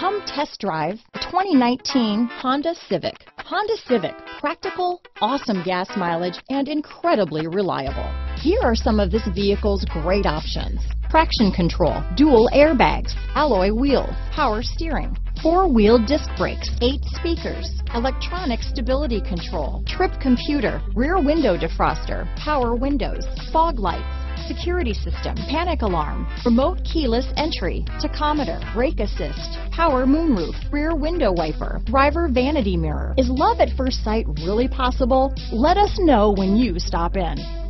Come test drive the 2019 Honda Civic. Honda Civic, practical, awesome gas mileage, and incredibly reliable. Here are some of this vehicle's great options: traction control, dual airbags, alloy wheels, power steering, four-wheel disc brakes, 8 speakers, electronic stability control, trip computer, rear window defroster, power windows, fog lights, security system, panic alarm, remote keyless entry, tachometer, brake assist, power moonroof, rear window wiper, driver vanity mirror. Is love at first sight really possible? Let us know when you stop in.